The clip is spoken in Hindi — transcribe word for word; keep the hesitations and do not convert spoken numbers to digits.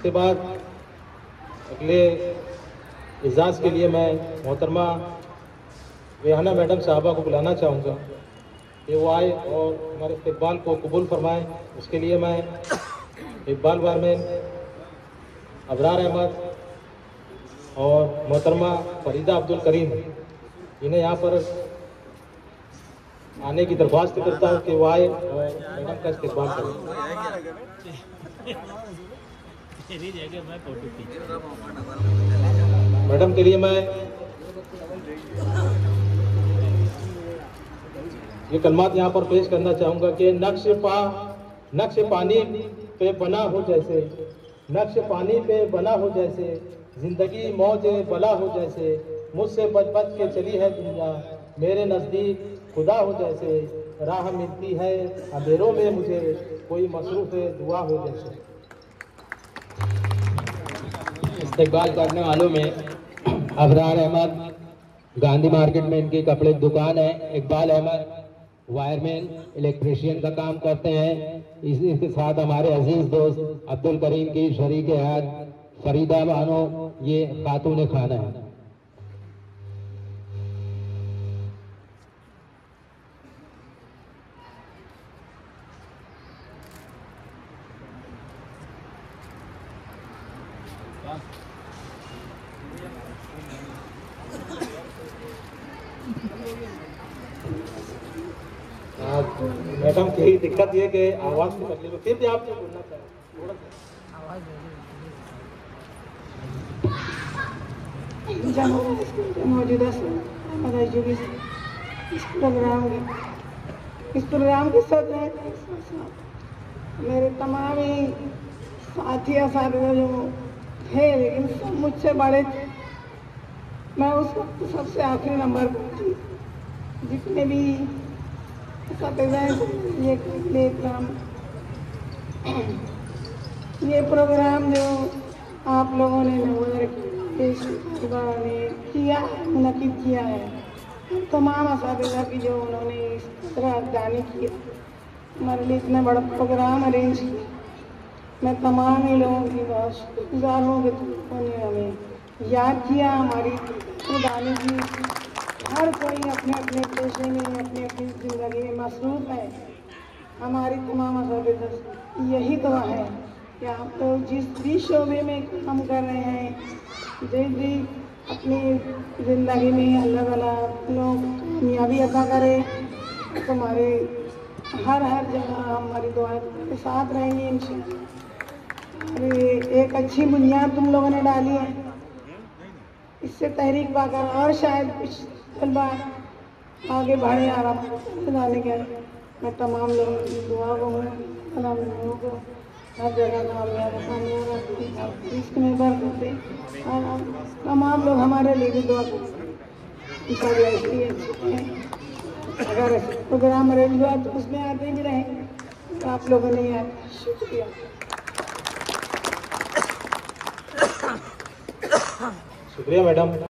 इसके बाद अगले इजाज़ के लिए मैं मोहतरमा रेहाना मैडम साहबा को बुलाना चाहूँगा कि वो आए और हमारे इस्तकबाल को कबूल फरमाएँ। उसके लिए मैं इकबाल बारमैन, अबरार अहमद और मोहतरमा फरीदा अब्दुल करीम इन्हें यहाँ पर आने की दरख्वास्त करता हूँ कि वो आए और मैडम का इस्तकबाल करें। मैडम के लिए मैं ये कलमात यहाँ पर पेश करना चाहूँगा कि नक्श पा नक्श पानी पे बना हो जैसे, नक्श पानी पे बना हो जैसे, जिंदगी मौज बला हो जैसे, मुझसे बच बच के चली है दुनिया, मेरे नज़दीक खुदा हो जैसे, राह मिलती है अंधेरों में मुझे, कोई मसरूफ़ दुआ हो जैसे। इस्तकबाल करने वालों में अबरार अहमद, गांधी मार्केट में इनकी कपड़े की दुकान है। इकबाल अहमद वायरमैन, इलेक्ट्रिशियन का काम करते हैं। इसी के साथ हमारे अजीज दोस्त अब्दुल करीम की शरीक हयात फरीदा बानो, ये खातून खाना है। मैडम की दिक्कत ये कि आवाज़ की तकलीफ है, फिर भी आप बोलना चाहिए थोड़ा सा। मौजूदा इस प्रोग्राम इस प्रोग्राम के साथ मेरे तमाम ही साथी असातिज़ा जो थे, लेकिन सब मुझसे बड़े थे। मैं उस वक्त सबसे आखिरी नंबर पर थी। जितने भी ये प्रोग्राम ये प्रोग्राम जो आप लोगों ने नवोदय ने किया मुनक़िद किया है, तमाम असातिज़ा की जो उन्होंने इस तरह जानी की हमारे लिए इतना बड़ा प्रोग्राम अरेंज किया, मैं तमाम ही लोगों की बहुत शुक्रगुज़ार हूँ कि उन्होंने हमें याद किया। हमारी दानी की हर कोई अपने अपने पेशे में, अपनी अपनी ज़िंदगी में मसरूफ़ है। हमारी तमाम असातिज़ा यही दुआ है कि आप लोग जिस भी शोबे में काम कर रहे हैं, जिस भी अपनी ज़िंदगी में अल्लाह ताला लोग कामयाबी अता करे, तुम्हारे हर हर जगह हमारी दुआएं के साथ रहेंगी इंशाअल्लाह। एक अच्छी बुनियाद तुम लोगों ने डाली है, इससे तहरीक पाकर और शायद कुछ बार आगे बढ़े आराम जाने के। मैं तमाम लोगों की दुआ को हूँ, तमाम लोगों को हर जगह कामयाब कामयाब रिस्क में बरकत दे और तमाम लोग हमारे लिए भी दुआ करें। ऐसी अच्छी है, अगर प्रोग्राम अरेंज हुआ तो उसमें आते भी रहे तो आप लोगों ने यार शुक्रिया। शुक्रिया मैडम।